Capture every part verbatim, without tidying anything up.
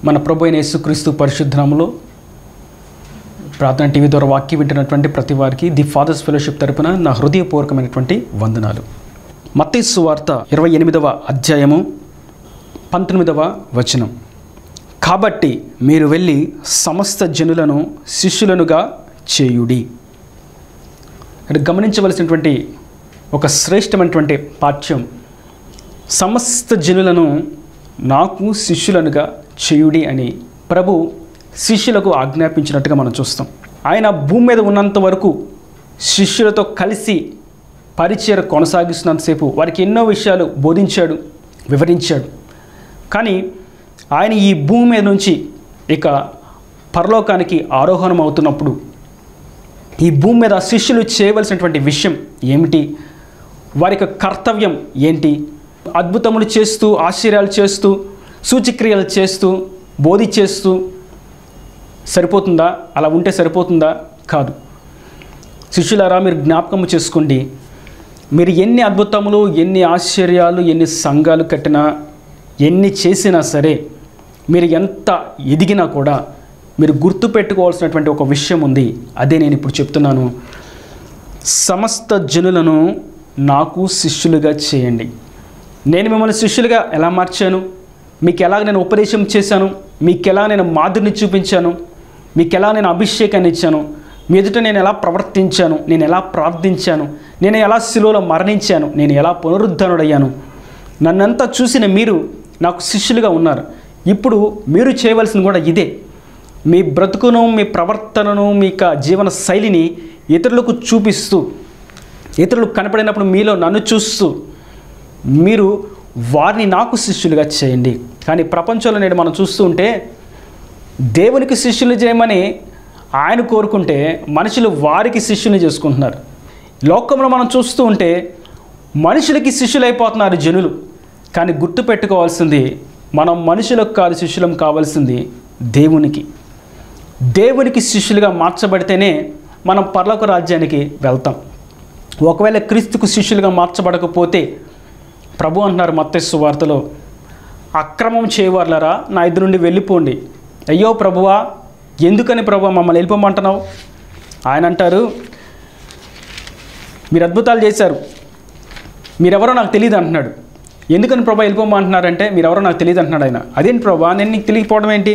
మన ప్రభు అయిన యేసుక్రీస్తు పరిశుద్ధ నామములో ప్రార్థన టీవీ ద్వారా వాక్యం వింటున్నటువంటి ప్రతి వారికి ది ఫాదర్స్ ఫెలోషిప్ తరపున నా హృదయపూర్వకమైనటువంటి వందనాలు. మత్తయి సువార్త ఇరవై ఎనిమిదవ అధ్యాయము పంతొమ్మిదవ వచనం. కాబట్టి మీరు వెళ్ళి సమస్త జనులను శిష్యులనుగా చేయుడి. అంటే గమనించవలసినటువంటి ఒక శ్రేష్టమైనటువంటి పాఠ్యం, సమస్త జనులను నాకు శిష్యులనుగా చేయుడి అని ప్రభు శిష్యులకు ఆజ్ఞాపించినట్టుగా మనం చూస్తాం. ఆయన భూమి మీద ఉన్నంత వరకు శిష్యులతో కలిసి పరిచయం కొనసాగిస్తున్నంతసేపు వారికి ఎన్నో విషయాలు బోధించాడు, వివరించాడు. కానీ ఆయన ఈ భూమి మీద నుంచి ఇక పరలోకానికి ఆరోహణం అవుతున్నప్పుడు ఈ భూమి మీద శిష్యులు చేయవలసినటువంటి విషయం ఏమిటి, వారి యొక్క కర్తవ్యం ఏంటి, అద్భుతములు చేస్తూ ఆశ్చర్యాలు చేస్తూ సూచక్రియలు చేస్తూ బోధి చేస్తూ సరిపోతుందా? అలా ఉంటే సరిపోతుందా? కాదు. శిష్యులారా, మీరు జ్ఞాపకం చేసుకోండి, మీరు ఎన్ని అద్భుతములు, ఎన్ని ఆశ్చర్యాలు, ఎన్ని సంఘాలు కట్టినా, ఎన్ని చేసినా సరే, మీరు ఎంత ఎదిగినా కూడా మీరు గుర్తుపెట్టుకోవాల్సినటువంటి ఒక విషయం ఉంది. అదే నేను ఇప్పుడు చెప్తున్నాను. సమస్త జనులను నాకు శిష్యులుగా చేయండి. నేను మిమ్మల్ని శిష్యులుగా ఎలా మార్చాను, మీకు ఎలా నేను ఉపదేశం చేశాను, మీకు ఎలా నేను మాదిరిని చూపించాను, మీకు ఎలా నేను అభిషేకాన్ని ఇచ్చాను, మీ ఎదుట నేను ఎలా ప్రవర్తించాను, నేను ఎలా ప్రార్థించాను, నేను ఎలా శిలువలో మరణించాను, నేను ఎలా పునరుద్ధరణుడయ్యాను, నన్నంతా చూసిన మీరు నాకు శిష్యులుగా ఉన్నారు. ఇప్పుడు మీరు చేయవలసింది కూడా ఇదే. మీ బ్రతుకును, మీ ప్రవర్తనను, మీ యొక్క జీవన శైలిని ఇతరులకు చూపిస్తూ, ఇతరులు కనపడినప్పుడు మీలో నన్ను చూస్తూ మీరు వారిని నాకు శిష్యులుగా చేయండి. కానీ ప్రపంచంలో నేడు మనం చూస్తూ ఉంటే దేవునికి శిష్యులు చేయమని ఆయన కోరుకుంటే మనుషులు వారికి శిష్యులు చేసుకుంటున్నారు. లోకంలో మనం చూస్తూ ఉంటే మనుషులకి శిష్యులైపోతున్నారు జనులు. కానీ గుర్తుపెట్టుకోవాల్సింది, మనం మనుషులకు కాదు శిష్యులం కావాల్సింది దేవునికి. దేవునికి శిష్యులుగా మార్చబడితేనే మనం పరలోక రాజ్యానికి వెళ్తాం. ఒకవేళ క్రీస్తుకు శిష్యులుగా మార్చబడకపోతే ప్రభు అంటున్నారు మత్తయి సువార్తలో, అక్రమం చేయవారులారా నా ఎదురు నుండి వెళ్ళిపోండి. అయ్యో ప్రభువా, ఎందుకని ప్రభువా మమ్మల్ని వెళ్ళిపోమంటున్నావు? ఆయన అంటారు, మీరు అద్భుతాలు చేశారు, మీరెవరో నాకు తెలియదు అంటున్నాడు. ఎందుకని ప్రభా వెళ్ళిపోమంటున్నారంటే, మీరెవరో నాకు తెలియదు అంటున్నాడు ఆయన. అదేంటి ప్రభా, నేను నీకు తెలియకపోవడం ఏంటి?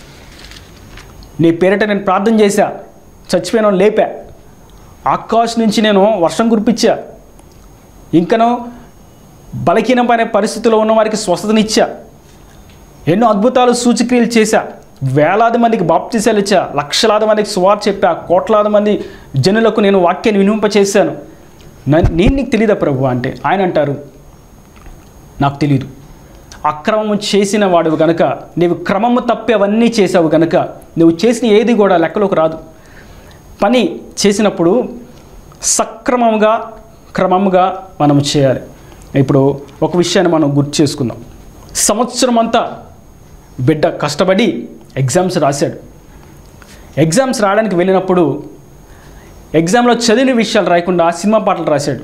నీ పేరిట నేను ప్రార్థన చేశా, చచ్చిపోయిన లేపా, ఆకాశం నుంచి నేను వర్షం కురిపించా, ఇంకనో బలహీనమైన పరిస్థితిలో ఉన్న వారికి స్వస్థతనిచ్చా, ఎన్నో అద్భుతాలు సూచక్రియలు చేశా, వేలాది మందికి బాప్తిసాలు ఇచ్చా, లక్షలాది మందికి సువార్త చెప్పా, కోట్లాది మంది జనులకు నేను వాక్యాన్ని వినింపచేశాను. నేను నీకు తెలియదా ప్రభు అంటే, ఆయన అంటారు, నాకు తెలియదు. అక్రమము చేసిన వాడు గనుక, నీవు క్రమము తప్పి అవన్నీ చేసావు గనుక నువ్వు చేసిన ఏది కూడా లెక్కలోకి రాదు. పని చేసినప్పుడు సక్రమంగా క్రమంగా మనం చేయాలి. ఇప్పుడు ఒక విషయాన్ని మనం గుర్తు చేసుకుందాం. సంవత్సరం అంతా బిడ్డ కష్టపడి ఎగ్జామ్స్ రాశాడు. ఎగ్జామ్స్ రాయడానికి వెళ్ళినప్పుడు ఎగ్జామ్లో చదివిన విషయాలు రాయకుండా సినిమా పాటలు రాశాడు,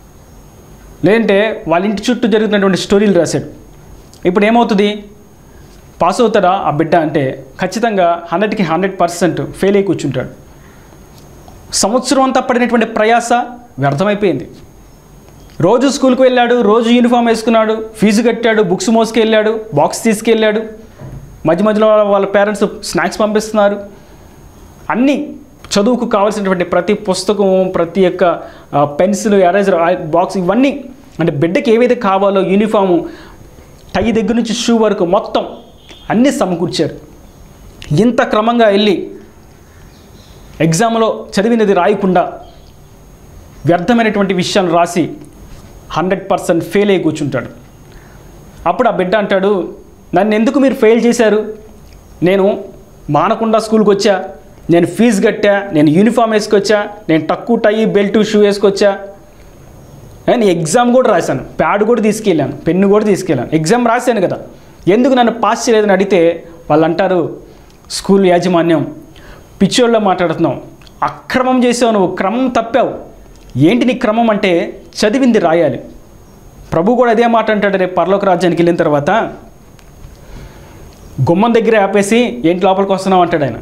లేదంటే వాళ్ళ ఇంటి చుట్టూ జరుగుతున్నటువంటి స్టోరీలు రాశాడు. ఇప్పుడు ఏమవుతుంది? పాస్ అవుతాడా ఆ బిడ్డ అంటే ఖచ్చితంగా హండ్రెడ్కి హండ్రెడ్ పర్సెంట్ ఫెయిల్ అయి కూర్చుంటాడు. సంవత్సరం అంతా పడినటువంటి ప్రయాస వ్యర్థమైపోయింది. రోజు స్కూల్కి వెళ్ళాడు, రోజు యూనిఫామ్ వేసుకున్నాడు, ఫీజు కట్టాడు, బుక్స్ మోసుకెళ్ళాడు, బాక్స్ తీసుకెళ్ళాడు, మధ్య మధ్యలో వాళ్ళ పేరెంట్స్ స్నాక్స్ పంపిస్తున్నారు. అన్నీ చదువుకు కావాల్సినటువంటి ప్రతి పుస్తకం, ప్రతి ఒక్క పెన్సిల్, ఎరేజర్ బాక్స్, ఇవన్నీ అంటే బిడ్డకి ఏవైతే కావాలో యూనిఫాము, టై దగ్గర నుంచి షూ వరకు మొత్తం అన్నీ సమకూర్చారు. ఇంత క్రమంగా వెళ్ళి ఎగ్జామ్లో చదివినది రాయకుండా వ్యర్థమైనటువంటి విషయాలు రాసి హండ్రెడ్ పర్సెంట్ ఫెయిల్ అయ్యి కూర్చుంటాడు. అప్పుడు ఆ బిడ్డ అంటాడు, నన్ను ఎందుకు మీరు ఫెయిల్ చేశారు? నేను మానకుండా స్కూల్కి వచ్చా, నేను ఫీజు కట్టా, నేను యూనిఫామ్ వేసుకొచ్చా, నేను తక్కువ టై బెల్ట్ షూ వేసుకొచ్చా, నేను ఎగ్జామ్ కూడా రాశాను, ప్యాడ్ కూడా తీసుకెళ్ళాను, పెన్ను కూడా తీసుకెళ్ళాను, ఎగ్జామ్ రాశాను కదా, ఎందుకు నన్ను పాస్ చేయలేదని అడిగితే వాళ్ళు అంటారు, స్కూల్ యాజమాన్యం పిచ్చోళ్ళలో మాట్లాడుతున్నావు, అక్రమం చేసావు, నువ్వు క్రమం తప్పావు. ఏంటి నీ క్రమం అంటే చదివింది రాయాలి. ప్రభు కూడా అదే మాట అంటాడు రేపు పరలోక రాజ్యానికి వెళ్ళిన తర్వాత, గుమ్మం దగ్గర ఆపేసి ఏంటి లోపలికి వస్తున్నావు అంటాడు ఆయన.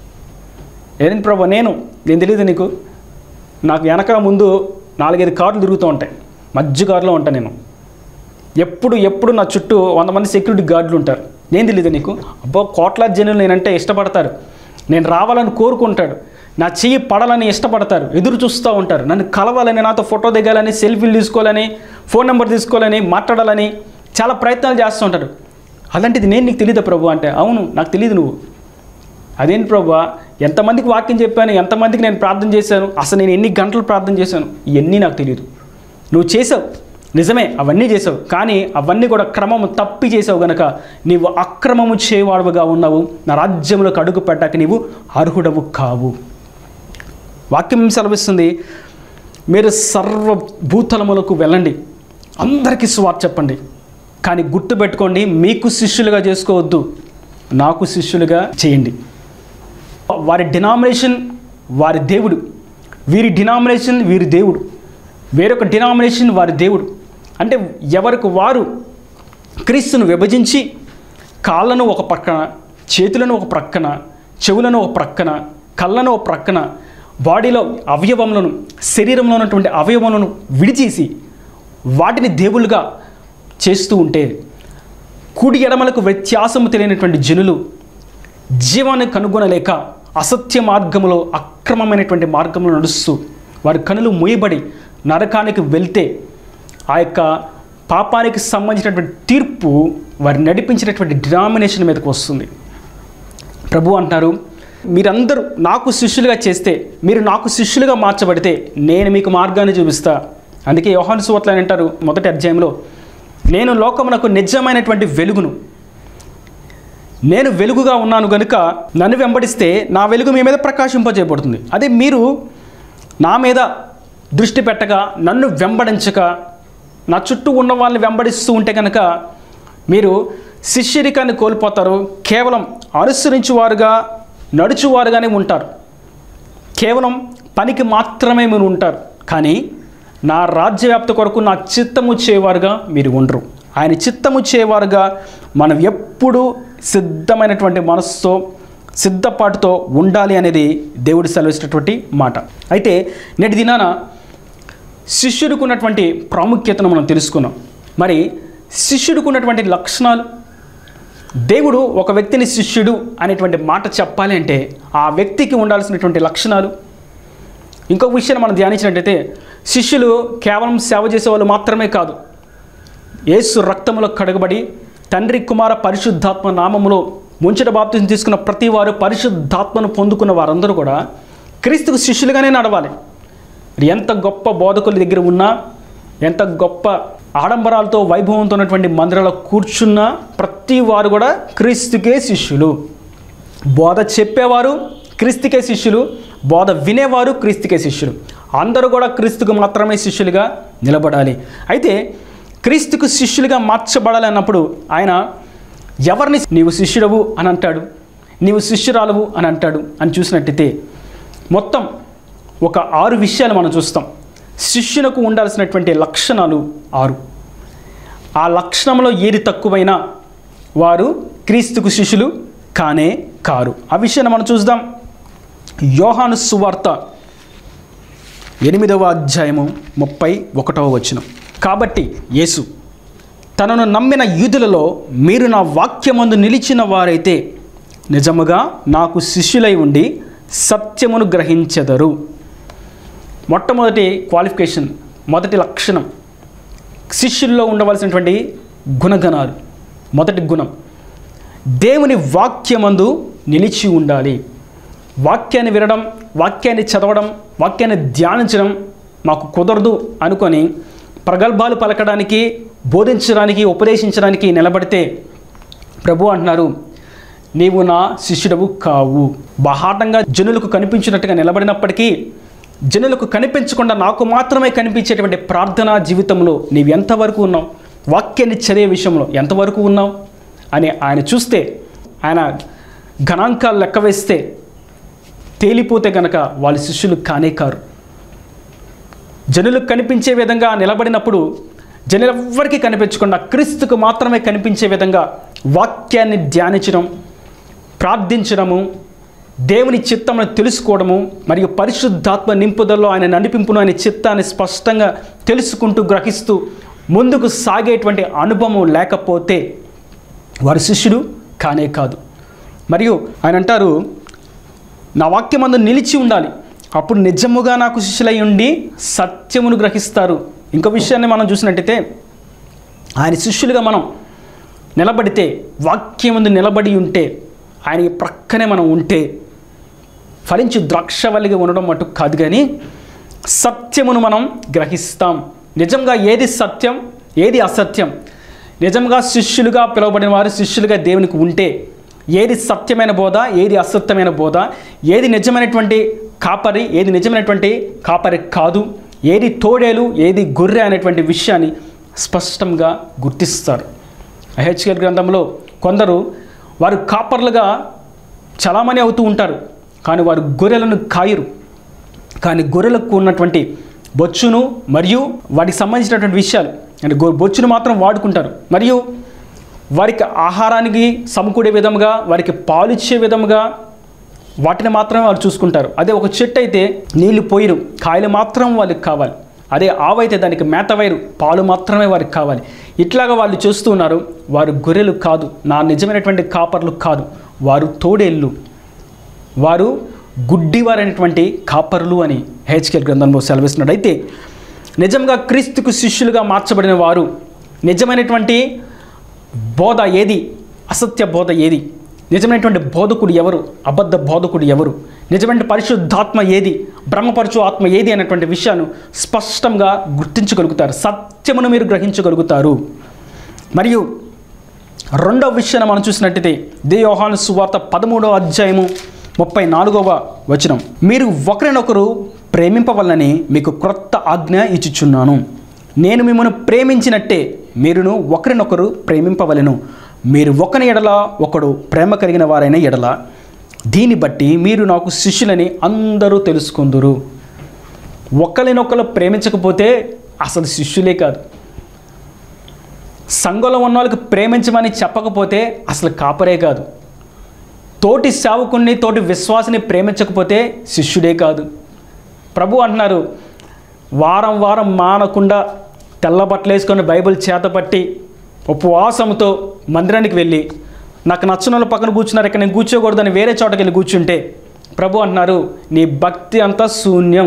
ఏంటి ప్రభు, నేను నేను తెలియదు నీకు, నాకు వెనక ముందు నాలుగైదు కార్లు తిరుగుతూ ఉంటాయి, మధ్య కారులో ఉంటాను నేను, ఎప్పుడు ఎప్పుడు నా చుట్టూ వంద మంది సెక్యూరిటీ గార్డులు ఉంటారు, నేను తెలియదు నీకు. అబ్బో, కోట్లాది జనులు నేనంటే ఇష్టపడతారు, నేను రావాలని కోరుకుంటాడు, నా చెయ్యి పడాలని ఇష్టపడతారు, ఎదురు చూస్తూ ఉంటారు, నన్ను కలవాలని, నాతో ఫోటో దిగాలని, సెల్ఫీలు తీసుకోవాలని, ఫోన్ నెంబర్ తీసుకోవాలని, మాట్లాడాలని చాలా ప్రయత్నాలు చేస్తూ ఉంటారు. అలాంటిది నేను నీకు తెలియదు ప్రభు అంటే, అవును నాకు తెలియదు. నువ్వు అదేంటి ప్రభు, ఎంతమందికి వాక్యం చెప్పాను, ఎంతమందికి నేను ప్రార్థన చేశాను, అసలు నేను ఎన్ని గంటలు ప్రార్థన చేశాను, ఇవన్నీ నాకు తెలియదు. నువ్వు చేసావు నిజమే, అవన్నీ చేసావు, కానీ అవన్నీ కూడా క్రమము తప్పి చేసావు గనక నీవు అక్రమము చేయవాడుగా ఉన్నావు, నా రాజ్యంలోకి అడుగు పెట్టాక నీవు అర్హుడవు కావు. వాక్యం సెలవిస్తుంది, మీరు సర్వభూతలములకు వెళ్ళండి, అందరికీ సువార్త చెప్పండి, కానీ గుర్తుపెట్టుకోండి, మీకు శిష్యులుగా చేసుకోవద్దు, నాకు శిష్యులుగా చేయండి. వారి డినామినేషన్ వారి దేవుడు, వీరి డినామినేషన్ వీరి దేవుడు, వేరొక డినామినేషన్ వారి దేవుడు. అంటే ఎవరికి వారు క్రీస్తును విభజించి కాళ్ళను ఒక ప్రక్కన, చేతులను ఒక ప్రక్కన, చెవులను ఒక ప్రక్కన, కళ్ళను ఒక ప్రక్కన, బాడీలో అవయవములను, శరీరంలో ఉన్నటువంటి అవయవములను విడిచేసి వాటిని దేవుళ్ళుగా చేస్తూ ఉంటే కుడి ఎడమలకు వ్యత్యాసము తెలియనటువంటి జనులు జీవాన్ని కనుగొనలేక అసత్య మార్గంలో, అక్రమమైనటువంటి మార్గంలో నడుస్తూ వారి కనులు మూయబడి నరకానికి వెళ్తే ఆ యొక్క పాపానికి సంబంధించినటువంటి తీర్పు వారి నడిపించినటువంటి డినామినేషన్ మీదకు వస్తుంది. ప్రభు అంటున్నారు, మీరందరూ నాకు శిష్యులుగా చేస్తే, మీరు నాకు శిష్యులుగా మార్చబడితే నేను మీకు మార్గాన్ని చూపిస్తా. అందుకే యోహాను సువార్తలో అంటారు మొదటి అధ్యాయంలో, నేను లోకమునకు నిజమైనటువంటి వెలుగును, నేను వెలుగుగా ఉన్నాను కనుక నన్ను వెంబడిస్తే నా వెలుగు మీ మీద ప్రకాశింపజేయబడుతుంది. అదే మీరు నా మీద దృష్టి పెట్టక, నన్ను వెంబడించక, నా చుట్టూ ఉన్న వాళ్ళని వెంబడిస్తూ ఉంటే కనుక మీరు శిష్యరికాన్ని కోల్పోతారు, కేవలం అనుసరించువారుగా నడుచువారుగానే ఉంటారు, కేవలం పనికి మాత్రమే మీరు ఉంటారు, కానీ నా రాజ్యవ్యాప్తి కొరకు నా చిత్తము చేయవారుగా మీరు ఉండరు. ఆయన చిత్తము చేయవారుగా మనం ఎప్పుడూ సిద్ధమైనటువంటి మనస్సుతో, సిద్ధపాటుతో ఉండాలి అనేది దేవుడు సెలవిస్తున్నటువంటి మాట. అయితే నేటి దినాన శిష్యుడికి ఉన్నటువంటి ప్రాముఖ్యతను మనం తెలుసుకున్నాం. మరి శిష్యుడికి ఉన్నటువంటి లక్షణాలు, దేవుడు ఒక వ్యక్తిని శిష్యుడు అనేటువంటి మాట చెప్పాలి అంటే ఆ వ్యక్తికి ఉండాల్సినటువంటి లక్షణాలు. ఇంకొక విషయాన్ని మనం ధ్యానించినట్టయితే శిష్యులు కేవలం సేవ చేసేవాళ్ళు మాత్రమే కాదు, యేసు రక్తములో కడగబడి తండ్రి కుమార పరిశుద్ధాత్మ నామములో ముంచట బాప్తిజం తీసుకున్న ప్రతి వారు, పరిశుద్ధాత్మను పొందుకున్న వారందరూ కూడా క్రీస్తుకు శిష్యులుగానే నడవాలి. ఎంత గొప్ప బోధకుల దగ్గర ఉన్నా, ఎంత గొప్ప ఆడంబరాలతో వైభవంతో ఉన్నటువంటి మందిరాల్లో కూర్చున్న ప్రతి వారు కూడా క్రీస్తుకే శిష్యులు. బోధ చెప్పేవారు క్రీస్తుకే శిష్యులు, బోధ వినేవారు క్రీస్తుకే శిష్యులు. అందరూ కూడా క్రీస్తుకు మాత్రమే శిష్యులుగా నిలబడాలి. అయితే క్రీస్తుకు శిష్యులుగా మార్చబడాలి అన్నప్పుడు ఆయన ఎవరిని నీవు శిష్యుడవు అని అంటాడు, నీవు శిష్యురాలవు అని అంటాడు అని చూసినట్టయితే మొత్తం ఒక ఆరు విషయాలు మనం చూస్తాం. శిష్యులకు ఉండాల్సినటువంటి లక్షణాలు ఆరు. ఆ లక్షణంలో ఏది తక్కువైనా వారు క్రీస్తుకు శిష్యులు కానే కారు. ఆ విషయాన్ని మనం చూద్దాం. యోహాను సువార్త ఎనిమిదవ అధ్యాయము ముప్పై ఒకటవ వచనం. కాబట్టి యేసు తనను నమ్మిన యూదులలో మీరు నా వాక్యమందు నిలిచిన వారైతే నిజముగా నాకు శిష్యులై ఉండి సత్యమును గ్రహించెదరు. మొట్టమొదటి క్వాలిఫికేషన్, మొదటి లక్షణం, శిష్యుల్లో ఉండవలసినటువంటి గుణగణాలు. మొదటి గుణం, దేవుని వాక్యమందు నిలిచి ఉండాలి. వాక్యాన్ని వినడం, వాక్యాన్ని చదవడం, వాక్యాన్ని ధ్యానించడం మాకు కుదరదు అనుకొని ప్రగల్భాలు పలకడానికి, బోధించడానికి, ఉపదేశించడానికి నిలబడితే ప్రభు అంటున్నారు, నీవు నా శిష్యుడవు కావు. బాహాటంగా జనులకు కనిపించినట్టుగా నిలబడినప్పటికీ జనులకు కనిపించకుండా నాకు మాత్రమే కనిపించేటువంటి ప్రార్థనా జీవితంలో నీవు ఎంతవరకు ఉన్నావు, వాక్యాన్ని చదివే విషయంలో ఎంతవరకు ఉన్నావు అని ఆయన చూస్తే, ఆయన గణాంకాలు లెక్క వేస్తే తేలిపోతే గనక వాళ్ళ శిష్యులు కానే కారు. జనులకు కనిపించే విధంగా నిలబడినప్పుడు, జనులెవ్వరికీ కనిపించకుండా క్రీస్తుకు మాత్రమే కనిపించే విధంగా వాక్యాన్ని ధ్యానించడం, ప్రార్థించడము, దేవుని చిత్తమును తెలుసుకోవడము మరియు పరిశుద్ధాత్మ నింపుదలలో ఆయన నడిపింపును, ఆయన చిత్తాన్ని స్పష్టంగా తెలుసుకుంటూ గ్రహిస్తూ ముందుకు సాగేటువంటి అనుభవం లేకపోతే వారి శిష్యుడు కానే కాదు. మరియు ఆయన అంటారు, నా వాక్యమందు నిలిచి ఉండాలి, అప్పుడు నిజముగా నాకు శిష్యులై ఉండి సత్యమును గ్రహిస్తారు. ఇంకో విషయాన్ని మనం చూసినట్టయితే ఆయన శిష్యులుగా మనం నిలబడితే, వాక్యమందు నిలబడి ఉంటే, ఆయన ప్రక్కనే మనం ఉంటే ఫలించి ద్రాక్షవల్లిగా ఉండడం మటు కాదు, కానీ సత్యమును మనం గ్రహిస్తాం. నిజంగా ఏది సత్యం, ఏది అసత్యం, నిజంగా శిష్యులుగా పిలువబడిన వారు శిష్యులుగా దేవునికి ఉంటే ఏది సత్యమైన బోధ, ఏది అసత్యమైన బోధ, ఏది నిజమైనటువంటి కాపరి, ఏది నిజమైనటువంటి కాపరి కాదు, ఏది తోడేలు, ఏది గొర్రె అనేటువంటి విషయాన్ని స్పష్టంగా గుర్తిస్తారు. యెహెజ్కేలు గ్రంథంలో కొందరు వారు కాపర్లుగా చలామణి అవుతూ ఉంటారు, కానీ వారు గొర్రెలను కాయరు. కానీ గొర్రెలకు ఉన్నటువంటి బొచ్చును మరియు వాటికి సంబంధించినటువంటి విషయాలు అంటే బొచ్చును మాత్రం వాడుకుంటారు, మరియు వారికి ఆహారానికి సమకూడే విధముగా, వారికి పాలు ఇచ్చే విధముగా వాటిని మాత్రమే వారు చూసుకుంటారు. అదే ఒక చెట్టు అయితే నీళ్లు పోయిరు, కాయలు మాత్రం వాళ్ళకి కావాలి. అదే ఆవైతే దానికి మేత వైరు, పాలు మాత్రమే వారికి కావాలి. ఇట్లాగా వాళ్ళు చేస్తూ ఉన్నారు. వారు గొర్రెలు కాదు, నా నిజమైనటువంటి కాపర్లు కాదు, వారు తోడేళ్ళు, వారు గుడ్డివారైనటువంటి కాపరులు అని యెహెజ్కేలు గ్రంథంలో సెలవిస్తున్నాడు. అయితే నిజంగా క్రీస్తుకు శిష్యులుగా మార్చబడిన వారు నిజమైనటువంటి బోధ ఏది, అసత్య బోధ ఏది, నిజమైనటువంటి బోధకుడు ఎవరు, అబద్ధ బోధకుడు ఎవరు, నిజమైన పరిశుద్ధాత్మ ఏది, బ్రహ్మపరచు ఆత్మ ఏది అనేటువంటి విషయాన్ని స్పష్టంగా గుర్తించగలుగుతారు, సత్యమును మీరు గ్రహించగలుగుతారు. మరియు రెండవ విషయాన్ని మనం చూసినట్టయితే దే యోహాను సువార్త పదమూడవ అధ్యాయము ముప్పై నాలుగవ వచనం, మీరు ఒకరినొకరు ప్రేమింపవలనని మీకు క్రొత్త ఆజ్ఞ ఇచ్చుచున్నాను, నేను మిమ్మల్ని ప్రేమించినట్టే మీరును ఒకరినొకరు ప్రేమింపవలెను, మీరు ఒకని ఎడల ఒకడు ప్రేమ కలిగిన వారైన ఎడల దీన్ని బట్టి మీరు నాకు శిష్యులని అందరూ తెలుసుకుందురు. ఒకరినొకరు ప్రేమించకపోతే అసలు శిష్యులే కాదు. సంఘంలో ఉన్న వాళ్ళకి ప్రేమించమని చెప్పకపోతే అసలు కాపరే కాదు. తోటి సేవకుని, తోటి విశ్వాసిని ప్రేమించకపోతే శిష్యుడే కాదు. ప్రభు అంటున్నారు, వారం వారం మానకుండా తెల్ల బట్టలు వేసుకొని బైబిల్ చేతపట్టి ఉపవాసంతో మందిరానికి వెళ్ళి నాకు నచ్చిన వాళ్ళు పక్కన కూర్చున్నారు, ఇక్కడ నేను కూర్చోకూడదని వేరే చోటకి వెళ్ళి కూర్చుంటే ప్రభు అంటున్నారు, నీ భక్తి అంతా శూన్యం,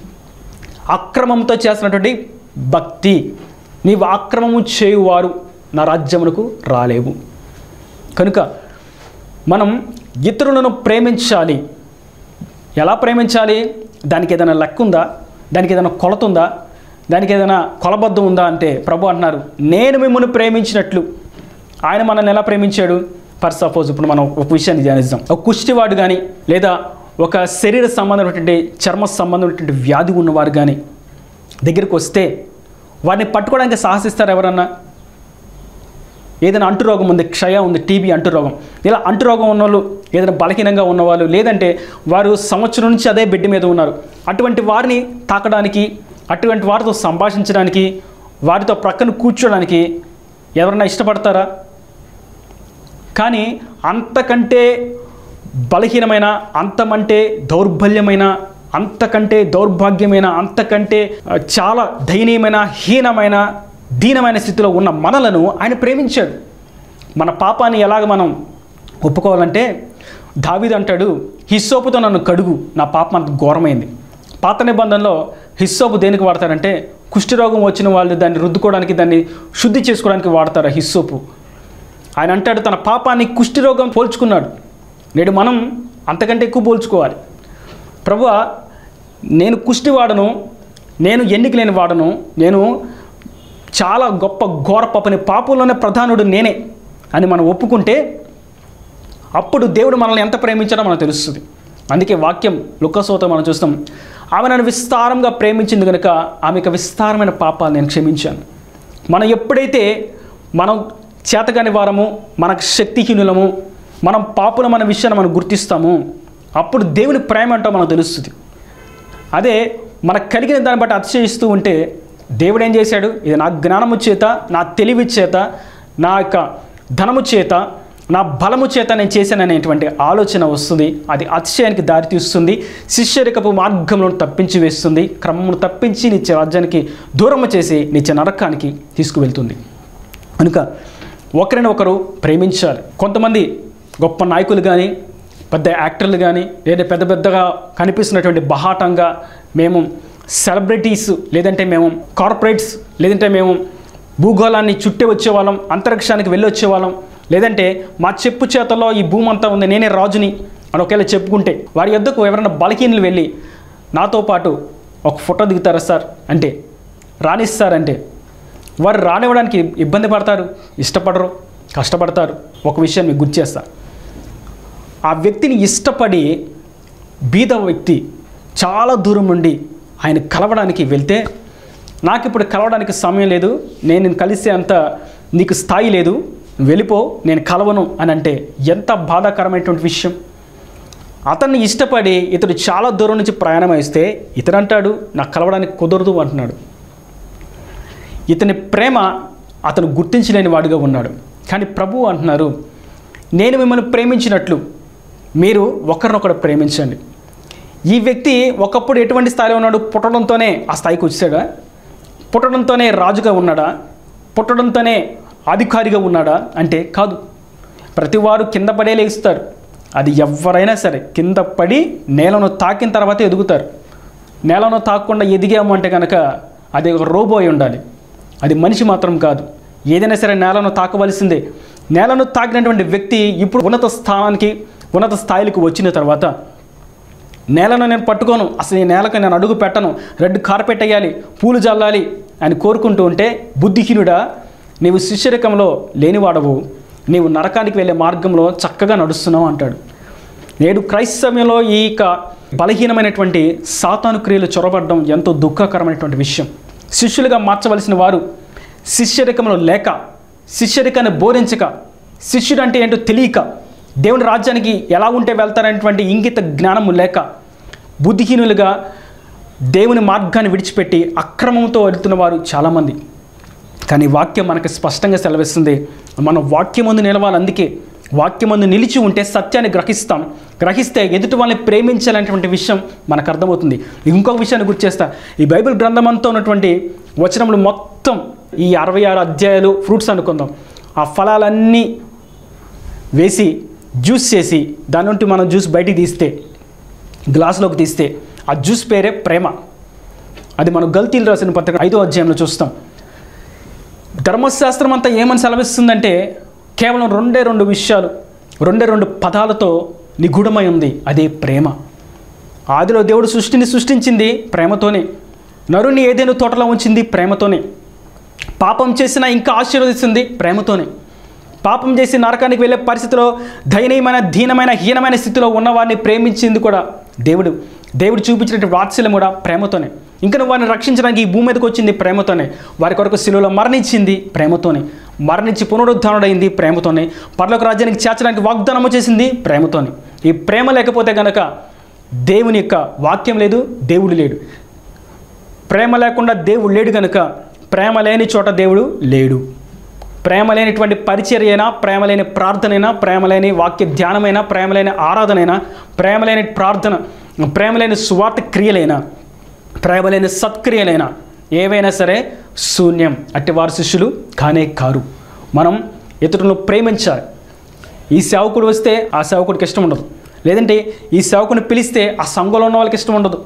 అక్రమంతో చేసినటువంటి భక్తి, నీవు అక్రమము చేయువారు నా రాజ్యమునకు రాలేవు. కనుక మనం ఇతరులను ప్రేమించాలి. ఎలా ప్రేమించాలి? దానికి ఏదైనా లెక్క ఉందా? దానికి ఏదైనా కొలత ఉందా? దానికి ఏదైనా కొలబద్దం ఉందా అంటే ప్రభు అంటున్నారు, నేను మిమ్మల్ని ప్రేమించినట్లు. ఆయన మనల్ని ఎలా ప్రేమించాడు? ఫర్ సపోజ్ ఇప్పుడు మనం ఒక విషయాన్ని ధ్యానిద్దాం. ఒక కుష్టివాడు కానీ లేదా ఒక శరీర సంబంధమైనటువంటి చర్మ సంబంధమైనటువంటి వ్యాధి ఉన్నవారు కానీ దగ్గరికి వస్తే వారిని పట్టుకోవడానికి సాహసిస్తారు ఎవరన్నా? ఏదైనా అంటురోగం ఉంది, క్షయ ఉంది, టీబీ అంటురోగం, ఇలా అంటురోగం ఉన్నవాళ్ళు, ఏదైనా బలహీనంగా ఉన్నవాళ్ళు, లేదంటే వారు సంవత్సరం నుంచి అదే బెడ్ మీద ఉన్నారు, అటువంటి వారిని తాకడానికి, అటువంటి వారితో సంభాషించడానికి, వారితో ప్రక్కన కూర్చోడానికి ఎవరన్నా ఇష్టపడతారా? కానీ అంతకంటే బలహీనమైన, అంతమంటే దౌర్బల్యమైన, అంతకంటే దౌర్భాగ్యమైన, అంతకంటే చాలా దయనీయమైన, హీనమైన, దీనమైన స్థితిలో ఉన్న మనలను ఆయన ప్రేమించాడు. మన పాపాన్ని ఎలాగ మనం ఒప్పుకోవాలంటే దావీదు అంటాడు, హిస్సోపుతో నన్ను కడుగు, నా పాపం అంత ఘోరమైంది. పాత నిబంధనలో హిస్సోపు దేనికి వాడతారంటే కుష్ఠరోగం వచ్చిన వాళ్ళు దాన్ని రుద్దుకోవడానికి, దాన్ని శుద్ధి చేసుకోవడానికి వాడతారు హిస్సోపు. ఆయన అంటాడు తన పాపాన్ని కుష్ఠరోగం పోల్చుకున్నాడు. నేడు మనం అంతకంటే ఎక్కువ పోల్చుకోవాలి. ప్రభువా, నేను కుష్టి వాడను, నేను ఎన్నిక లేని వాడను, నేను చాలా గొప్ప ఘోర పాపని, పాపంలోనే ప్రధానుడు నేనే అని మనం ఒప్పుకుంటే అప్పుడు దేవుడు మనల్ని ఎంత ప్రేమించాడో మనకు తెలుస్తుంది. అందుకే వాక్యం లుకాసువార్త మనం చూస్తాం, ఆమె నన్ను విస్తారంగా ప్రేమించింది కనుక ఆమెకు విస్తారమైన పాపాలు నేను క్షమించాను. మనం ఎప్పుడైతే మనం చేతగాని వారము, మనకు శక్తిహీనులము, మనం పాపులం అనే విషయాన్ని మనం గుర్తిస్తాము, అప్పుడు దేవుని ప్రేమ అంటో మనకు తెలుస్తుంది. అదే మనకు కలిగిన దాన్ని బట్టి అతిశయిస్తూ ఉంటే దేవుడు ఏం చేశాడు, ఇది నా జ్ఞానము చేత, నా తెలివి చేత, నా యొక్క ధనము చేత, నా బలము చేత నేను చేశాననేటువంటి ఆలోచన వస్తుంది. అది అతిశయానికి దారితీస్తుంది, శిష్యరికపు మార్గంలో తప్పించి వేస్తుంది, క్రమమును తప్పించి నిత్య రాజ్యానికి దూరము చేసి నిత్య నరకానికి తీసుకువెళ్తుంది. కనుక ఒకరిని ఒకరు ప్రేమించాలి. కొంతమంది గొప్ప నాయకులు కానీ, పెద్ద యాక్టర్లు కానీ, లేదా పెద్ద పెద్దగా కనిపిస్తున్నటువంటి బహాటంగా మేము సెలబ్రిటీస్, లేదంటే మేము కార్పొరేట్స్, లేదంటే మేము భూగోళాన్ని చుట్టి వచ్చేవాళ్ళం, అంతరిక్షానికి వెళ్ళి వచ్చేవాళ్ళం, లేదంటే మా చెప్పు చేతల్లో ఈ భూమి అంతా ఉంది, నేనే రాజుని అని ఒకవేళ చెప్పుకుంటే వారి యొద్దకు ఎవరైనా బలహీనలు వెళ్ళి నాతో పాటు ఒక ఫోటో దిగుతారా సార్ అంటే, రాణిస్తారంటే వారు రానివ్వడానికి ఇబ్బంది పడతారు, ఇష్టపడరు, కష్టపడతారు. ఒక విషయం మీకు గుర్తు చేస్తా, ఆ వ్యక్తిని ఇష్టపడి బీద వ్యక్తి చాలా దూరం నుండి ఆయన కలవడానికి వెళ్తే, నాకు ఇప్పుడు కలవడానికి సమయం లేదు, నేను నేను కలిసే అంత నీకు స్థాయి లేదు, వెళ్ళిపో, నేను కలవను అని అంటే ఎంత బాధాకరమైనటువంటి విషయం. అతన్ని ఇష్టపడి ఇతడు చాలా దూరం నుంచి ప్రయాణం వేస్తే ఇతడు అంటాడు నాకు కలవడానికి కుదరదు అంటున్నాడు. ఇతని ప్రేమ అతను గుర్తించలేని వాడిగా ఉన్నాడు. కానీ ప్రభువు అంటున్నారు, నేను మిమ్మల్ని ప్రేమించినట్లు మీరు ఒకరినొకరు ప్రేమించండి. ఈ వ్యక్తి ఒకప్పుడు ఎటువంటి స్థాయిలో ఉన్నాడు, పుట్టడంతోనే ఆ స్థాయికి వచ్చాడా, పుట్టడంతోనే రాజుగా ఉన్నాడా, పుట్టడంతోనే అధికారిగా ఉన్నాడా అంటే కాదు. ప్రతివారు కింద పడే లేస్తారు. అది ఎవరైనా సరే కింద పడి నేలను తాకిన తర్వాత ఎదుగుతారు. నేలను తాకకుండా ఎదిగాము అంటే కనుక అది ఒక రోబో అయి ఉండాలి, అది మనిషి మాత్రం కాదు. ఏదైనా సరే నేలను తాకవలసిందే. నేలను తాకినటువంటి వ్యక్తి ఇప్పుడు ఉన్నత స్థానానికి, ఉన్నత స్థాయిలకు వచ్చిన తర్వాత నేలను నేను పట్టుకోను, అసలు ఈ నేలకు నేను అడుగు పెట్టను, రెడ్ కార్పెట్ వేయాలి, పూలు జల్లాలి అని కోరుకుంటూ ఉంటే బుద్ధిహీనుడా, నీవు శిష్యరికంలో లేనివాడవు, నీవు నరకానికి వెళ్ళే మార్గంలో చక్కగా నడుస్తున్నావు అంటాడు. నేడు క్రైస్తవ్యంలో ఈ యొక్క బలహీనమైనటువంటి సాతాను క్రియలు చొరబడడం ఎంతో దుఃఖకరమైనటువంటి విషయం. శిష్యులుగా మార్చవలసిన వారు శిష్యరికంలో లేక, శిష్యరికాన్ని బోధించక, శిష్యుడు అంటే ఏంటో తెలియక, దేవుని రాజ్యానికి ఎలా ఉంటే వెళ్తారనేటువంటి ఇంగిత జ్ఞానము లేక బుద్ధిహీనులుగా దేవుని మార్గాన్ని విడిచిపెట్టి అక్రమంతో వెళ్తున్న వారు చాలామంది. కానీ వాక్యం మనకు స్పష్టంగా సెలవిస్తుంది, మనం వాక్యమందు నిలవాలి. అందుకే వాక్యమందు నిలిచి ఉంటే సత్యాన్ని గ్రహిస్తాం. గ్రహిస్తే ఎదుటి వాళ్ళని ప్రేమించాలనేటువంటి విషయం మనకు అర్థమవుతుంది. ఇంకొక విషయాన్ని గుర్తు చేస్తా, ఈ బైబిల్ గ్రంథం అంతా ఉన్నటువంటి వచనములు మొత్తం ఈ అరవై ఆరు అధ్యాయాలు ఫ్రూట్స్ అనుకుందాం, ఆ ఫలాలన్నీ వేసి జ్యూస్ చేసి దాని నుండి మనం జ్యూస్ బయటికి తీస్తే, గ్లాసులోకి తీస్తే ఆ జ్యూస్ పేరే ప్రేమ. అది మనం గల్తీలు రాసిన పత్రిక ఐదో అధ్యాయంలో చూస్తాం. ధర్మశాస్త్రం అంతా ఏమని సెలవిస్తుందంటే కేవలం రెండే రెండు విషయాలు, రెండే రెండు పదాలతో నిగూఢమై ఉంది, అదే ప్రేమ. ఆదిలో దేవుడు సృష్టిని సృష్టించింది ప్రేమతోనే, నరుని ఏదైనా తోటలో ఉంచింది ప్రేమతోనే, పాపం చేసినా ఇంకా ఆశీర్వదిస్తుంది ప్రేమతోనే. పాపం చేసి నరకానికి వెళ్ళే పరిస్థితిలో దయనీయమైన, దీనమైన, హీనమైన స్థితిలో ఉన్నవారిని ప్రేమించింది కూడా దేవుడు. దేవుడు చూపించినటువంటి వాత్సల్యం కూడా ప్రేమతోనే. ఇంకా నువ్వు వారిని రక్షించడానికి ఈ భూమి మీదకి వచ్చింది ప్రేమతోనే. వారి కొరకు శిలువలో మరణించింది ప్రేమతోనే, మరణించి పునరుద్ధానుడైంది ప్రేమతోనే, పరలోక రాజ్యానికి చేర్చడానికి వాగ్దానము చేసింది ప్రేమతోనే. ఈ ప్రేమ లేకపోతే కనుక దేవుని యొక్క వాక్యం లేదు, దేవుడు లేడు. ప్రేమ లేకుండా దేవుడు లేడు కనుక ప్రేమ లేని చోట దేవుడు లేడు. ప్రేమ లేనిటువంటి పరిచర్య అయినా, ప్రేమ లేని ప్రార్థనైనా, ప్రేమ లేని వాక్య ధ్యానమైనా, ప్రేమ లేని ఆరాధనైనా, ప్రేమ లేని ప్రార్థన, ప్రేమ లేని సువార్త క్రియలైనా, ప్రేమ లేని సత్క్రియలైనా ఏవైనా సరే శూన్యం. అట్టి వారి శిష్యులు కానే కారు. మనం ఇతరులను ప్రేమించాలి. ఈ సేవకుడు వస్తే ఆ సేవకుడికి ఇష్టం ఉండదు, లేదంటే ఈ సేవకుని పిలిస్తే ఆ సంఘంలో ఉన్న వాళ్ళకి ఇష్టం ఉండదు.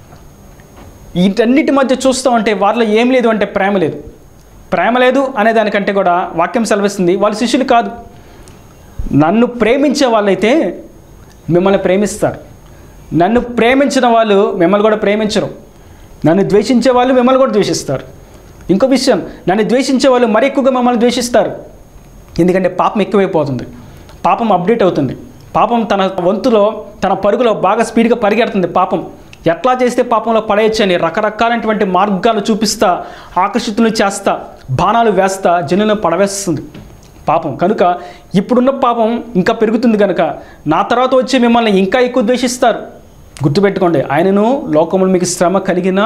వీటన్నిటి మధ్య చూస్తూ ఉంటే వారిలో ఏం లేదు అంటే ప్రేమ లేదు. ప్రేమ లేదు అనే దానికంటే కూడా వాక్యం సెలవిస్తుంది వాళ్ళ శిష్యులు కాదు. నన్ను ప్రేమించే వాళ్ళైతే మిమ్మల్ని ప్రేమిస్తారు, నన్ను ప్రేమించిన వాళ్ళు మిమ్మల్ని కూడా ప్రేమించరు, నన్ను ద్వేషించే వాళ్ళు మిమ్మల్ని కూడా ద్వేషిస్తారు. ఇంకో విషయం, నన్ను ద్వేషించే వాళ్ళు మరి ఎక్కువగా మిమ్మల్ని ద్వేషిస్తారు. ఎందుకంటే పాపం ఎక్కువైపోతుంది, పాపం అప్డేట్ అవుతుంది, పాపం తన వంతులో తన పరుగులో బాగా స్పీడ్గా పరిగెడుతుంది. పాపం ఎట్లా చేస్తే పాపంలో పడేయచ్చని రకరకాలైనటువంటి మార్గాలు చూపిస్తా, ఆకర్షితులను చేస్తా, బాణాలు వేస్తా జనులను పడవేస్తుంది పాపం. కనుక ఇప్పుడున్న పాపం ఇంకా పెరుగుతుంది కనుక నా తర్వాత వచ్చి మిమ్మల్ని ఇంకా ఎక్కువ ద్వేషిస్తారు. గుర్తుపెట్టుకోండి, ఆయనను లోకములు మీకు శ్రమ కలిగినా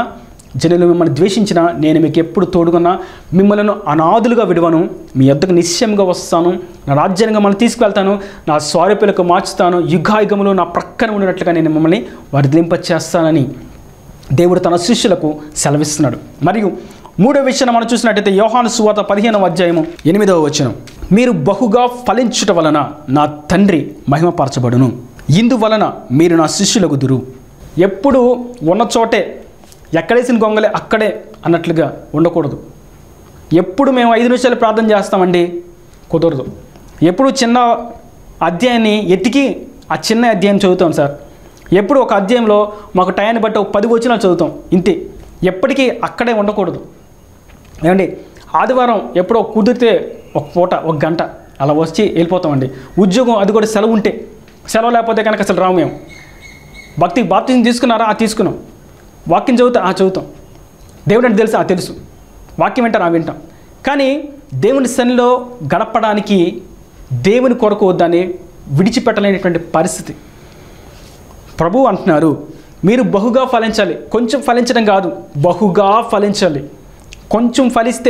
జనులు మిమ్మల్ని ద్వేషించినా నేను మీకు ఎప్పుడు తోడుకున్నా, మిమ్మల్ని అనాథులుగా విడవను, మీ యొద్దకు నిశ్చయంగా వస్తాను, నా రాజ్యాన్ని మిమ్మల్ని తీసుకువెళ్తాను, నా స్వారూపులకు మార్చుతాను, యుగాయుగములు నా ప్రక్కన ఉన్నట్లుగా నేను మిమ్మల్ని వర్ధింపచేస్తానని దేవుడు తన శిష్యులకు సెలవిస్తున్నాడు. మరియు మూడో విషయాన్ని మనం చూసినట్టయితే యోహాను సువార్త పదిహేనవ అధ్యాయము ఎనిమిదవ వచనం, మీరు బహుగా ఫలించుట వలన నా తండ్రి మహిమపరచబడును, ఇందువలన మీరు నా శిష్యులగుదురు. ఎప్పుడు ఉన్న చోటే ఎక్కడేసిన గొంగలే అక్కడే అన్నట్లుగా ఉండకూడదు. ఎప్పుడు మేము ఐదు నిమిషాలు ప్రార్థన చేస్తామండి, కుదరదు. ఎప్పుడు చిన్న అధ్యాయాన్ని ఎత్తికి ఆ చిన్న అధ్యాయం చదువుతాం సార్. ఎప్పుడు ఒక అధ్యాయంలో మాకు టయాన్ని బట్టి ఒక పది వచనాలు చదువుతాం, ఇంతే. ఎప్పటికీ అక్కడే ఉండకూడదు. ఏమండి, ఆదివారం ఎప్పుడో కుదిరితే ఒక పూట ఒక గంట అలా వచ్చి వెళ్ళిపోతామండి. ఉద్యోగం అది కూడా సెలవు ఉంటే, సెలవు లేకపోతే కనుక అసలు రాము మేము. భక్తి బాప్తిజం తీసుకున్నారా? ఆ తీసుకున్నాం. వాక్యం చదువుతా? ఆ చదువుతాం. దేవుడు అంటే తెలుసు? ఆ తెలుసు. వాక్యం వింటారా? వింటాం. కానీ దేవుని సన్నిలో గడపడానికి దేవుని కొరకు దాన్ని విడిచిపెట్టలేనటువంటి పరిస్థితి. ప్రభువు అంటున్నారు, మీరు బహుగా ఫలించాలి. కొంచెం ఫలించడం కాదు, బహుగా ఫలించాలి. కొంచెం ఫలిస్తే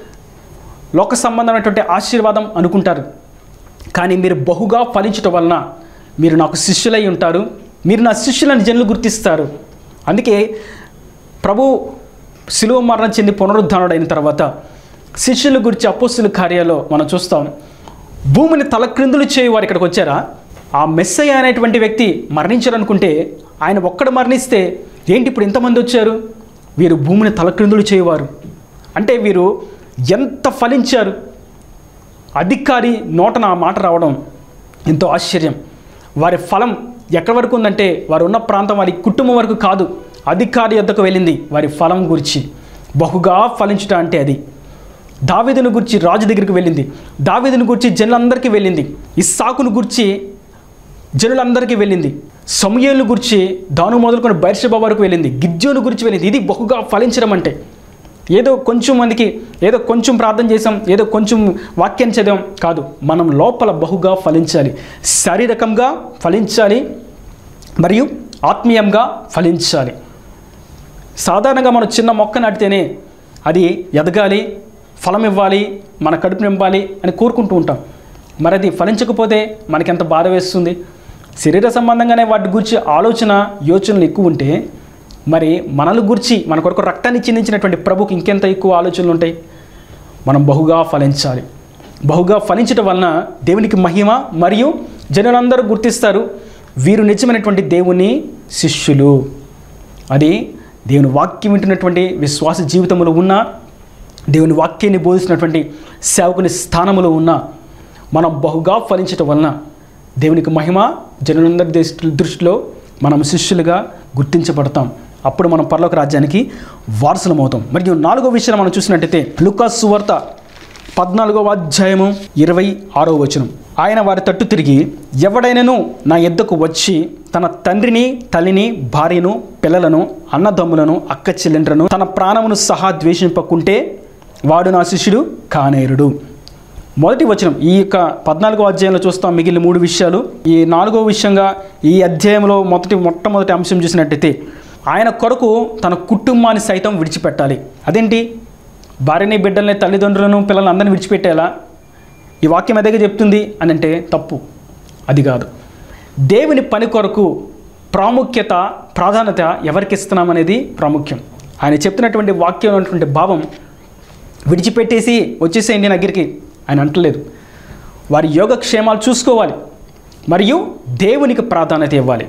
లోక సంబంధమైనటువంటి ఆశీర్వాదం అనుకుంటారు. కానీ మీరు బహుగా ఫలించడం వలన మీరు నాకు శిష్యులై ఉంటారు, మీరు నా శిష్యులని జనులు గుర్తిస్తారు. అందుకే ప్రభు శిలువ మరణం చెంది పునరుద్ధానుడు అయిన తర్వాత శిష్యుల గురించి అపోస్తుల కార్యాల్లో మనం చూస్తాం. భూమిని తలక్రిందులు చేయువారు ఇక్కడికి వచ్చారా? ఆ మెస్సయ్య అనేటువంటి వ్యక్తి మరణించారనుకుంటే ఆయన ఒక్కడ మరణిస్తే ఏంటి ఇప్పుడు ఇంతమంది వచ్చారు? వీరు భూమిని తలక్రిందులు చేయువారు అంటే వీరు ఎంత ఫలించారు. అధికారి నోటన ఆ మాట రావడం ఎంతో ఆశ్చర్యం. వారి ఫలం ఎక్కడి వరకు ఉందంటే వారు ఉన్న ప్రాంతం వారి కుటుంబం వరకు కాదు, అధికారి యొద్దకు వెళ్ళింది వారి ఫలం గురించి. బహుగా ఫలించుట అంటే అది. దావీదును గురించి రాజు దగ్గరికి వెళ్ళింది, దావీదును గురించి జనులందరికీ వెళ్ళింది, ఇస్సాకును గురించి జనులందరికీ వెళ్ళింది, సమూయేలును గురించి దాను మొదలుకొని బెర్షెబా వరకు వెళ్ళింది, గిద్యోను గురించి వెళ్ళింది. ఇది బహుగా ఫలించడం అంటే. ఏదో కొంచెం మందికి ఏదో కొంచెం ప్రార్థన చేసాం, ఏదో కొంచెం వాక్యాన్ని చదివాం కాదు. మనం లోపల బహుగా ఫలించాలి, శారీరకంగా ఫలించాలి మరియు ఆత్మీయంగా ఫలించాలి. సాధారణంగా మనం చిన్న మొక్క నాటితేనే అది ఎదగాలి, ఫలం ఇవ్వాలి, మన కడుపు నింపాలి అని కోరుకుంటూ ఉంటాం. మరి అది ఫలించకపోతే మనకెంత బాధ వేస్తుంది. శరీర సంబంధంగానే వాటి గురించి ఆలోచన యోచనలు ఎక్కువ ఉంటే మరి మనల గురించి మన కొరకు రక్తాన్ని చిందించినటువంటి ప్రభుకి ఇంకెంత ఎక్కువ ఆలోచనలు ఉంటాయి. మనం బహుగా ఫలించాలి. బహుగా ఫలించడం వలన దేవునికి మహిమ మరియు జనులందరూ గుర్తిస్తారు, వీరు నిజమైనటువంటి దేవుని శిష్యులు. అది దేవుని వాక్యం వింటున్నటువంటి విశ్వాస జీవితంలో ఉన్న, దేవుని వాక్యాన్ని బోధిస్తున్నటువంటి సేవకుని స్థానంలో ఉన్న మనం బహుగా ఫలించడం వలన దేవునికి మహిమ, జనులందరి దృష్టిలో మనం శిష్యులుగా గుర్తించబడతాం. అప్పుడు మనం పరలోక రాజ్యానికి వారసులం అవుతాం. మరియు నాలుగో విషయం మనం చూసినట్టయితే లూకా సువార్త పద్నాలుగవ అధ్యాయము ఇరవై ఆరో వచనం, ఆయన వారి తట్టు తిరిగి, ఎవడైనను నా యొద్దకు వచ్చి తన తండ్రిని, తల్లిని, భార్యను, పిల్లలను, అన్నదమ్ములను, అక్క చెల్లెండ్రను, తన ప్రాణమును సహా ద్వేషింపకుంటే వాడు నా శిష్యుడు కానేరుడు. మొదటి వచనం ఈ యొక్క పద్నాలుగో అధ్యాయంలో చూస్తాం. మిగిలిన మూడు విషయాలు ఈ నాలుగో విషయంగా ఈ అధ్యాయంలో మొదటి మొట్టమొదటి అంశం చూసినట్టయితే ఆయన కొరకు తన కుటుంబాన్ని సైతం విడిచిపెట్టాలి. అదేంటి? భార్యని, బిడ్డల్ని, తల్లిదండ్రులను, పిల్లలను అందరినీ విడిచిపెట్టేలా ఈ వాక్యం ఎదగ చెప్తుంది అని అంటే తప్పు. అది కాదు. దేవుని పని కొరకు ప్రాముఖ్యత, ప్రాధాన్యత ఎవరికి ఇస్తున్నామనేది ప్రాముఖ్యం. ఆయన చెప్తున్నటువంటి వాక్యం అనేటువంటి భావం విడిచిపెట్టేసి వచ్చేసేయండి నా దగ్గరికి ఆయన అంటలేదు. వారి యోగక్షేమాలు చూసుకోవాలి మరియు దేవునికి ప్రాధాన్యత ఇవ్వాలి.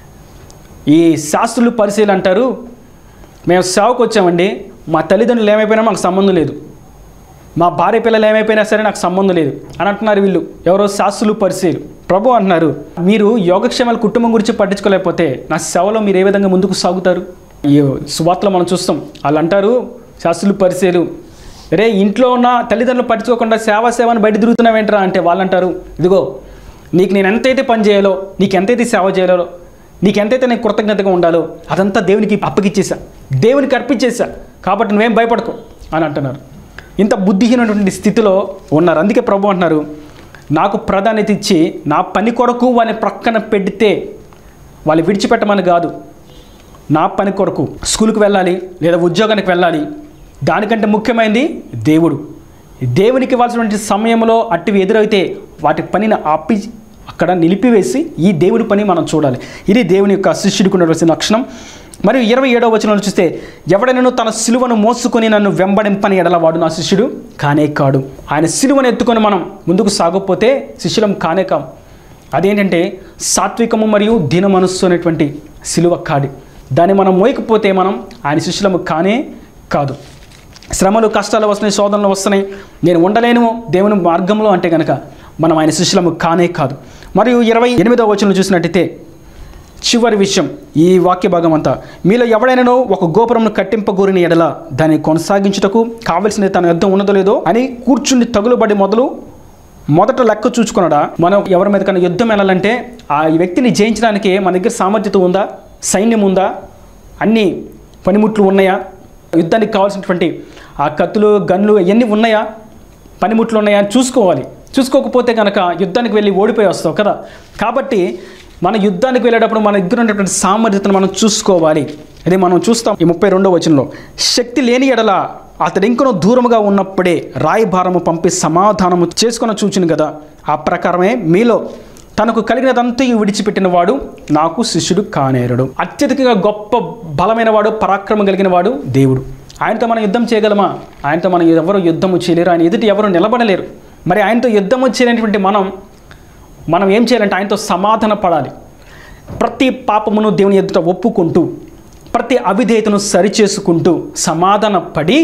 ఈ శాస్త్రులు పరిశీలన అంటారు, మేము సేవకు వచ్చామండి, మా తల్లిదండ్రులు ఏమైపోయినా మాకు సంబంధం లేదు, మా భార్య పిల్లలు ఏమైపోయినా సరే నాకు సంబంధం లేదు అని అంటున్నారు వీళ్ళు. ఎవరో శాస్త్రులు పరిశీలు. ప్రభు అంటున్నారు, మీరు యోగక్షేమాల కుటుంబం గురించి పట్టించుకోలేకపోతే నా సేవలో మీరు ఏ విధంగా ముందుకు సాగుతారు? ఈ సువార్తలో మనం చూస్తాం. వాళ్ళు అంటారు శాస్త్రులు పరిశీలు, రే ఇంట్లో ఉన్న తల్లిదండ్రులు పట్టించుకోకుండా సేవా సేవని బయట తిరుగుతున్నావేంట్రా అంటే వాళ్ళు అంటారు, ఇదిగో నీకు నేను ఎంతైతే పని చేయాలో, నీకు ఎంతైతే సేవ చేయాలో, నీకు ఎంతైతే నేను కృతజ్ఞతగా ఉండాలో అదంతా దేవునికి అప్పగిచ్చేసా, దేవునికి అర్పించేసా, కాబట్టి నువ్వేం భయపడకు అని అంటున్నారు. ఇంత బుద్ధిహీనటువంటి స్థితిలో ఉన్నారు. అందుకే ప్రభు అంటున్నారు, నాకు ప్రాధాన్యత ఇచ్చి నా పని కొరకు వాళ్ళని ప్రక్కన పెడితే వాళ్ళు విడిచిపెట్టమని కాదు, నా పని కొరకు స్కూల్కి వెళ్ళాలి లేదా ఉద్యోగానికి వెళ్ళాలి, దానికంటే ముఖ్యమైనది దేవుడు. దేవునికి ఇవ్వాల్సినటువంటి సమయంలో అట్టివి ఎదురైతే వాటి పనిని ఆపి అక్కడ నిలిపివేసి ఈ దేవుడి పని మనం చూడాలి. ఇది దేవుని యొక్క శిష్యుడికి ఉండవలసిన లక్షణం. మరియు ఇరవై ఏడవ వచనంలో చూస్తే, ఎవడైనా తన సిలువను మోసుకొని నన్ను వెంబడింపని ఎడల వాడు నా శిష్యుడు కానే కాడు. ఆయన సిలువను ఎత్తుకొని మనం ముందుకు సాగకపోతే శిష్యులం కానే కాం. అదేంటంటే సాత్వికము మరియు దీన మనస్సు అనేటువంటి సిలువ కాడి. దాన్ని మనం మోయకపోతే మనం ఆయన శిష్యులము కానే కాదు. శ్రమలు కష్టాలు వస్తున్నాయి, శోధనలు వస్తున్నాయి, నేను ఉండలేను దేవుని మార్గంలో అంటే కనుక మనం ఆయన శిష్యులము కానే కాదు. మరియు ఇరవై ఎనిమిదవ వచనంలో చూసినట్టయితే చివరి విషయం ఈ వాక్య భాగం అంతా, మీలో ఎవడైనానో ఒక గోపురంను కట్టింపగోరిన ఎడల దాన్ని కొనసాగించుటకు కావలసిన తన యుద్ధం ఉన్నదో లేదో అని కూర్చుని తగులుబడి మొదలు మొదట లెక్క చూసుకున్నాడా. మనం ఎవరి మీద కన్నా యుద్ధం వెళ్ళాలంటే ఆ వ్యక్తిని జయించడానికి మన దగ్గర సామర్థ్యత ఉందా, సైన్యం ఉందా, అన్ని పనిముట్లు ఉన్నాయా, యుద్ధానికి కావాల్సినటువంటి ఆ కత్తులు గన్లు ఇవన్నీ ఉన్నాయా, పనిముట్లు ఉన్నాయా అని చూసుకోవాలి. చూసుకోకపోతే కనుక యుద్ధానికి వెళ్ళి ఓడిపోయి వస్తావు కదా. కాబట్టి మన యుద్ధానికి వెళ్ళేటప్పుడు మన దగ్గర ఉన్నటువంటి సామర్థ్యతను మనం చూసుకోవాలి. అది మనం చూస్తాం ఈ ముప్పై రెండవ వచనంలో, శక్తి లేని ఎడల అతడు ఇంకనూ దూరముగా ఉన్నప్పుడే రాయి భారము పంపి సమాధానము చేసుకొని చూచును కదా. ఆ ప్రకారమే మీలో తనకు కలిగినదంతా విడిచిపెట్టిన వాడు నాకు శిష్యుడు కానేరుడు. అత్యధికంగా గొప్ప బలమైన వాడు, పరాక్రమం కలిగిన వాడు దేవుడు. ఆయనతో మనం యుద్ధం చేయగలమా? ఆయనతో మనం ఎవరు యుద్ధము చేయలేరు, ఆయన ఎదుటి ఎవరు నిలబడలేరు. మరి ఆయనతో యుద్ధము చేయలేనటువంటి మనం మనం ఏం చేయాలంటే ఆయనతో సమాధాన పడాలి. ప్రతి పాపమును దేవుని ఎదుట ఒప్పుకుంటూ, ప్రతి అవిధేయతను సరిచేసుకుంటూ సమాధాన పడి,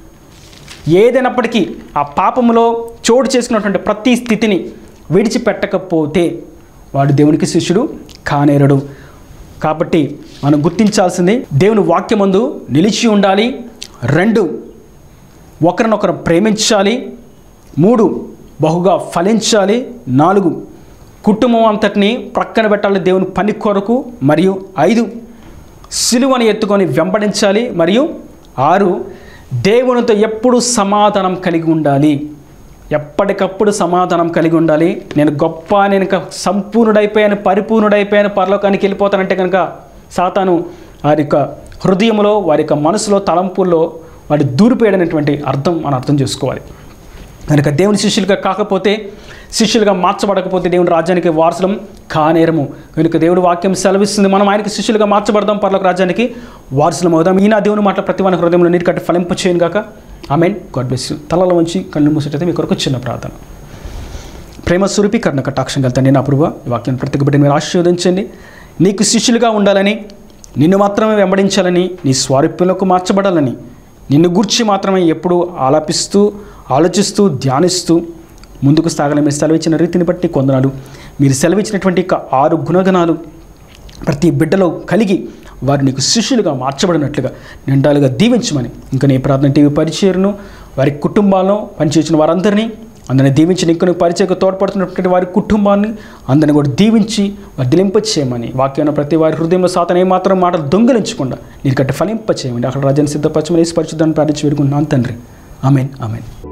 ఏదైనప్పటికీ ఆ పాపములో చోటు చేసుకున్నటువంటి ప్రతి స్థితిని విడిచిపెట్టకపోతే వాడు దేవునికి శిష్యుడు కానేరడు. కాబట్టి మనం గుర్తించాల్సింది దేవుని వాక్యమందు నిలిచి ఉండాలి. రెండు, ఒకరినొకరు ప్రేమించాలి. మూడు, బహుగా ఫలించాలి. నాలుగు, కుటుంబం అంతటిని ప్రక్కన పెట్టాలి దేవుని పని కొరకు. మరియు ఐదు, సిలువని ఎత్తుకొని వెంబడించాలి. మరియు ఆరు, దేవునితో ఎప్పుడు సమాధానం కలిగి ఉండాలి. ఎప్పటికప్పుడు సమాధానం కలిగి ఉండాలి. నేను గొప్ప, నేను ఇంకా సంపూర్ణుడైపోయాను, పరిపూర్ణుడైపోయాను, పరలోకానికి వెళ్ళిపోతానంటే కనుక సాతాను వారి యొక్క హృదయంలో, వారి యొక్క మనసులో, తలంపుల్లో వాడి దూరిపోయాడనేటువంటి అర్థం మనం అర్థం చేసుకోవాలి. కనుక దేవుని శిష్యులుగా కాకపోతే, శిష్యులుగా మార్చబడకపోతే దేవుని రాజ్యానికి వారసులం కానేరము. కనుక దేవుడు వాక్యం సెలవిస్తుంది, మనం ఆయనకి శిష్యులుగా మార్చబడదాం, పరలోక రాజ్యానికి వారసులం అవుదాం. ఈయన దేవుని మాట ప్రతి వాని హృదయంలో నీరు కట్టి ఫలింప చేయను గాక. ఆమెన్. God bless you. తలలో వంచి కళ్ళు మూసేటైతే మీ కొరకు చిన్న ప్రార్థన. ప్రేమ స్వరూపి కర్ణ కటాక్షం కలుతండి నా ప్రభువా, ఈ వాక్యం ప్రతి బిడ్డని మీరు ఆశీర్వదించండి. నీకు శిష్యులుగా ఉండాలని, నిన్ను మాత్రమే వెంబడించాలని, నీ స్వారూప్యంలోకి మార్చబడాలని, నిన్ను గూర్చి మాత్రమే ఎప్పుడు ఆలాపిస్తూ, ఆలోచిస్తూ, ధ్యానిస్తూ ముందుకు సాగలే. మీరు సెలవిచ్చిన రీతిని బట్టి కొందనాలు. మీరు సెలవిచ్చినటువంటి ఆరు గుణగణాలు ప్రతి బిడ్డలో కలిగి వారు నీకు శిష్యులుగా మార్చబడినట్లుగా నిండాలుగా దీవించమని ఇంకా నీ ప్రార్థన టీవీ పరిచయను, వారి కుటుంబాలను పనిచేసిన వారందరినీ అందరినీ దీవించి, నీకు పరిచయకు తోడ్పడుతున్నటువంటి వారి కుటుంబాన్ని అందరినీ కూడా దీవించి వర్ధిలింప చేయమని, వాక్యాన్ని ప్రతి వారి హృదయంలో సాతాను ఏమాత్రం మాటలు దొంగిలించకుండా నీకు గట్టి ఫలింప చేయమని, అక్కడ రాజ్యాన్ని సిద్ధపరచమని పరిశుద్ధాన్ని ప్రార్థించి వేడుకుంటున్నాను తండ్రి. ఆమెన్. ఆమెన్.